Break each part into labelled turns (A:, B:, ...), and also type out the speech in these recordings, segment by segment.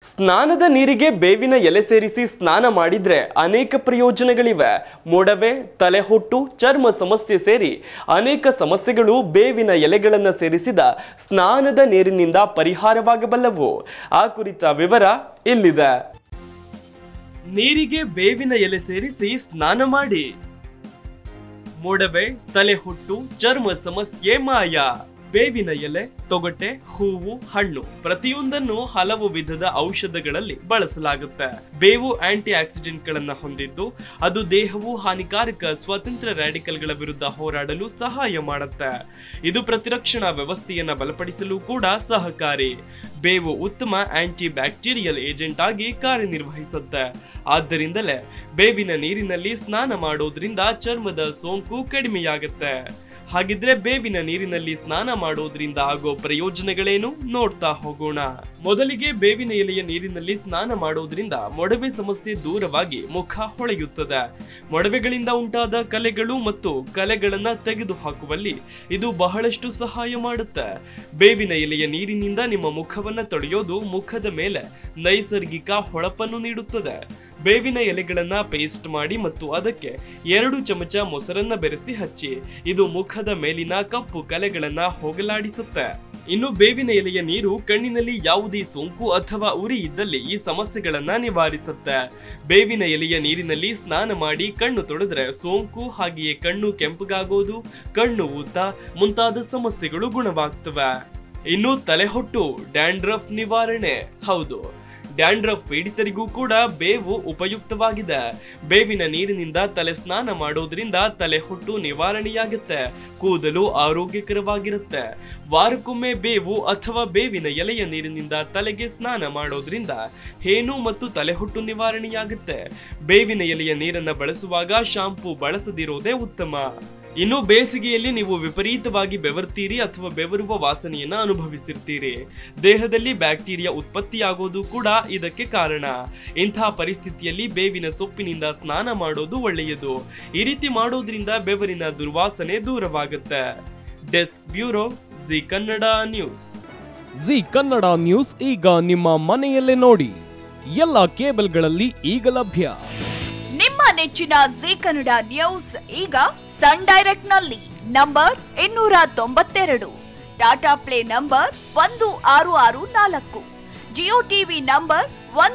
A: ಸ್ನಾನದ ನೀರಿಗೆ ಬೇವಿನ ಎಲೆ ಸೇರಿಸಿ ಸ್ನಾನ ಮಾಡಿದ್ರೆ ಅನೇಕ ಪ್ರಯೋಜನಗಳಿವೆ. ಮೊಡವೆ, ತಲೆಹೊಟ್ಟು, ಚರ್ಮ ಸಮಸ್ಯೆ ಸೇರಿ ಅನೇಕ ಸಮಸ್ಯೆಗಳು ಬೇವಿನ ಎಲೆಗಳನ್ನು ಸೇರಿಸಿದ ಸ್ನಾನದ ನೀರಿನಿಂದ ಪರಿಹಾರವಾಗಬಲ್ಲವು. ಆ ಕುರಿತ ವಿವರ ಇಲ್ಲಿದೆ. ನೀರಿಗೆ ಬೇವಿನ ಎಲೆ ಸೇರಿಸಿ ಸ್ನಾನ ಮಾಡಿ. ಮೊಡವೆ, ತಲೆಹೊಟ್ಟು, ಚರ್ಮ ಸಮಸ್ಯೆ ಮಾಯ. ಬೇವಿನ ಎಲೆ, ತೊಗಟೆ, ಹೂವು, ಹಣ್ಣು ಪ್ರತಿಯೊಂದನ್ನು ಹಲವು ವಿಧದ ಔಷಧಗಳಲ್ಲಿ ಬಳಸಲಾಗುತ್ತೆ. ಬೇವು ಆಂಟಿ ಆಕ್ಸಿಡೆಂಟ್ ಗಳನ್ನ ಹೊಂದಿದ್ದು ಅದು ದೇಹವು ಹಾನಿಕಾರಕ ಸ್ವತಂತ್ರ ರ್ಯಾಡಿಕಲ್ಗಳ ವಿರುದ್ಧ ಹೋರಾಡಲು ಸಹಾಯ ಮಾಡುತ್ತೆ. ಇದು ಪ್ರತಿರಕ್ಷಣಾ ವ್ಯವಸ್ಥೆಯನ್ನ ಬಲಪಡಿಸಲು ಕೂಡ ಸಹಕಾರಿ. ಬೇವು ಉತ್ತಮ ಆಂಟಿ ಬ್ಯಾಕ್ಟೀರಿಯಲ್ ಏಜೆಂಟ್ ಆಗಿ ಕಾರ್ಯನಿರ್ವಹಿಸುತ್ತೆ. ಆದ್ದರಿಂದಲೇ ಬೇವಿನ ನೀರಿನಲ್ಲಿ ಸ್ನಾನ ಮಾಡೋದ್ರಿಂದ ಚರ್ಮದ ಸೋಂಕು ಕಡಿಮೆಯಾಗುತ್ತೆ. ಹಾಗಿದ್ರೆ ಬೇವಿನ ನೀರಿನಲ್ಲಿ ಸ್ನಾನ ಮಾಡೋದ್ರಿಂದ ಆಗೋ ಪ್ರಯೋಜನಗಳೇನು ನೋಡ್ತಾ ಹೋಗೋಣ. ಮೊದಲಿಗೆ ಬೇವಿನ ಎಲೆಯ ನೀರಿನಲ್ಲಿ ಸ್ನಾನ ಮಾಡೋದ್ರಿಂದ ಮೊಡವೆ ಸಮಸ್ಯೆ ದೂರವಾಗಿ ಮುಖ ಹೊಳೆಯುತ್ತದೆ. ಮೊಡವೆಗಳಿಂದ ಉಂಟಾದ ಕಲೆಗಳು ಮತ್ತು ಕಲೆಗಳನ್ನ ತೆಗೆದು ಹಾಕುವಲ್ಲಿ ಇದು ಬಹಳಷ್ಟು ಸಹಾಯ ಮಾಡುತ್ತೆ. ಬೇವಿನ ಎಲೆಯ ನೀರಿನಿಂದ ನಿಮ್ಮ ಮುಖವನ್ನ ತೊಳೆಯೋದು ಮುಖದ ಮೇಲೆ ನೈಸರ್ಗಿಕ ಹೊಳಪನ್ನು ನೀಡುತ್ತದೆ. ಬೇವಿನ ಎಲೆಗಳನ್ನ ಪೇಸ್ಟ್ ಮಾಡಿ ಮತ್ತು ಅದಕ್ಕೆ 2 ಚಮಚ ಮೊಸರನ್ನ ಬೆರೆಸಿ ಹಚ್ಚಿ. ಇದು ಮುಖದ ಮೇಲಿನ ಕಪ್ಪು ಕಲೆಗಳನ್ನ ಹೋಗಲಾಡಿಸುತ್ತೆ. ಇನ್ನು ಬೇವಿನ ಎಲೆಯ ನೀರು ಕಣ್ಣಿನಲ್ಲಿ ಯಾವುದೇ ಸೋಂಕು ಅಥವಾ ಉರಿ ಇದ್ದಲ್ಲಿ ಈ ಸಮಸ್ಯೆಗಳನ್ನ ನಿವಾರಿಸುತ್ತೆ. ಬೇವಿನ ಎಲೆಯ ನೀರಿನಲ್ಲಿ ಸ್ನಾನ ಮಾಡಿ ಕಣ್ಣು ತೊಳೆದ್ರೆ ಸೋಂಕು, ಹಾಗೆಯೇ ಕಣ್ಣು ಕೆಂಪಗಾಗೋದು, ಕಣ್ಣು ಊತ ಮುಂತಾದ ಸಮಸ್ಯೆಗಳು ಗುಣವಾಗ್ತವೆ. ಇನ್ನು ತಲೆಹೊಟ್ಟು, ಡ್ಯಾಂಡ್ರಫ್ ನಿವಾರಣೆ. ಹೌದು, ಡ್ಯಾಂಡ್ರಫ್ ಪೀಡಿತರಿಗೂ ಕೂಡ ಬೇವು ಉಪಯುಕ್ತವಾಗಿದೆ. ಬೇವಿನ ನೀರಿನಿಂದ ತಲೆ ಸ್ನಾನ ಮಾಡೋದ್ರಿಂದ ತಲೆಹೊಟ್ಟು ನಿವಾರಣೆಯಾಗುತ್ತೆ, ಕೂದಲು ಆರೋಗ್ಯಕರವಾಗಿರುತ್ತೆ. ವಾರಕ್ಕೊಮ್ಮೆ ಬೇವು ಅಥವಾ ಬೇವಿನ ಎಲೆಯ ನೀರಿನಿಂದ ತಲೆಗೆ ಸ್ನಾನ ಮಾಡೋದ್ರಿಂದ ಹೇನು ಮತ್ತು ತಲೆಹೊಟ್ಟು ನಿವಾರಣೆಯಾಗುತ್ತೆ. ಬೇವಿನ ಎಲೆಯ ನೀರನ್ನ ಬಳಸುವಾಗ ಶಾಂಪೂ ಬಳಸದಿರೋದೇ ಉತ್ತಮ. ಇನ್ನು ಬೇಸಿಗೆಯಲ್ಲಿ ನೀವು ವಿಪರೀತವಾಗಿ ಬೆವರ್ತೀರಿ ಅಥವಾ ಬೆವರುವ ವಾಸನೆಯನ್ನ ಅನುಭವಿಸಿರ್ತೀರಿ. ದೇಹದಲ್ಲಿ ಬ್ಯಾಕ್ಟೀರಿಯಾ ಉತ್ಪತ್ತಿಯಾಗೋದು ಕೂಡ ಇದಕ್ಕೆ ಕಾರಣ. ಇಂತಹ ಪರಿಸ್ಥಿತಿಯಲ್ಲಿ ಬೇವಿನ ಸೊಪ್ಪಿನಿಂದ ಸ್ನಾನ ಮಾಡೋದು ಒಳ್ಳೆಯದು. ಈ ರೀತಿ ಮಾಡೋದ್ರಿಂದ ಬೆವರಿನ ದುರ್ವಾಸನೆ ದೂರವಾಗುತ್ತೆ. Desk bureau, Zee Kannada news.
B: Zee Kannada news ಈಗ ನಿಮ್ಮ ಮನೆಯಲ್ಲೇ ನೋಡಿ. ಎಲ್ಲ ಕೇಬಲ್ಗಳಲ್ಲಿ ಈಗ ಲಭ್ಯ.
C: ನಿಮ್ಮ ನೆಚ್ಚಿನ ಜಿ ಕನ್ನಡ ನ್ಯೂಸ್ ಈಗ ಸನ್ ಡೈರೆಕ್ಟ್ ನಲ್ಲಿ number 292, Tata Play number 1664, Jio TV number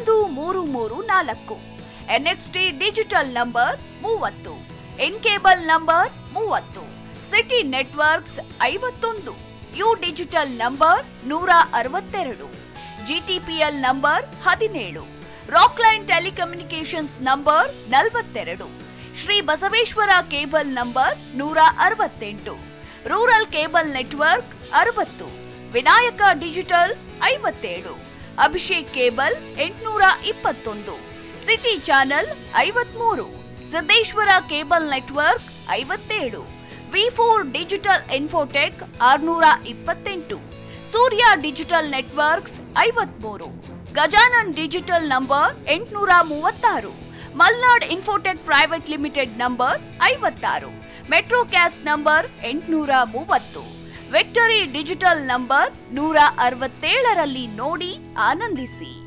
C: 1334, NXT digital number 30, in cable number 30, city networks 51, U digital number 162, GTPL number 17, Rockline telecommunications number 42, Shri Basaveshwara cable number 168, rural cable network 60, Vinayaka digital 57, Abhishek cable 821, city channel 53, Siddeshwara cable network 57, ವಿ4 digital infotech 628, Surya digital networks 53, Gajanan digital number 836, Malnad infotech private limited number 56, metrocast number 830, victory digital number 167ರಲ್ಲಿ ನೋಡಿ ಆನಂದಿಸಿ.